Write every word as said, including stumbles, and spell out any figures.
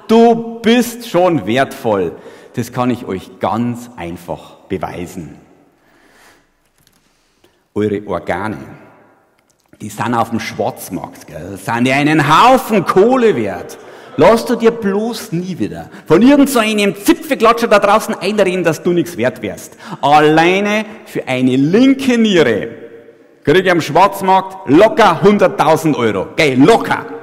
du bist schon wertvoll. Das kann ich euch ganz einfach beweisen. Eure Organe, die sind auf dem Schwarzmarkt, gell? Sind ja einen Haufen Kohle wert. Lass du dir bloß nie wieder von irgend so einem Zipfelklatscher da draußen einreden, dass du nichts wert wärst. Alleine für eine linke Niere kriege ich am Schwarzmarkt locker hunderttausend Euro. Gell, locker.